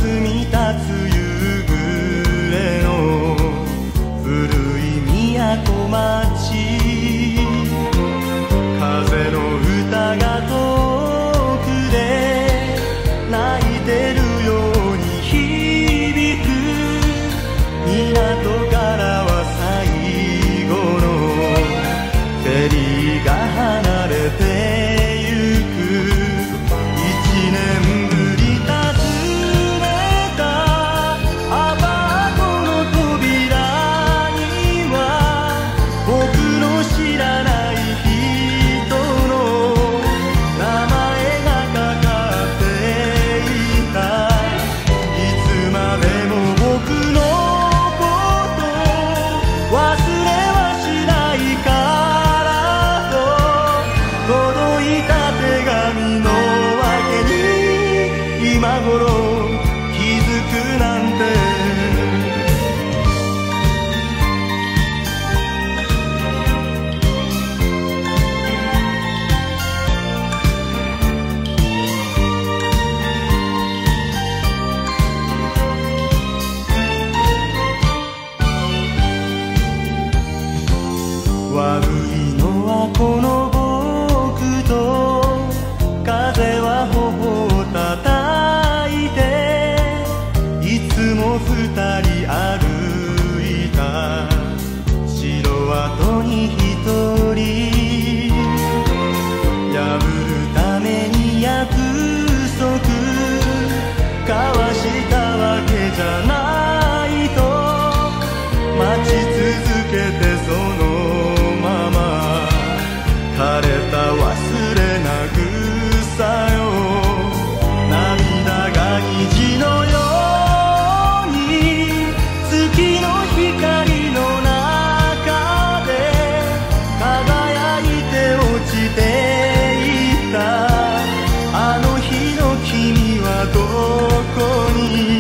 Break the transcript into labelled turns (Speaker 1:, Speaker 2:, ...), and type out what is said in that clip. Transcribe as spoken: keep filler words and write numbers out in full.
Speaker 1: み立つ夕暮れの古い都町、風の歌が遠くで泣いてるように響く。港からは最後のフェリーが離れてゆく。一年ぶり訪ねたアパートの扉には僕の知らない人の名前がかかっていた。いつまでも僕のこと忘れはしないからと届いた手紙のわけに今頃気づくなんて。悪いのはこの僕と風は頬を叩いて、いつも二人歩いた城跡に一人。破るために約束交わしたわけじゃないと待ち続けて、そのまま枯れた忘れな草よ。涙が虹のように月の光の中で輝いて落ちていった。あの日の君はどこに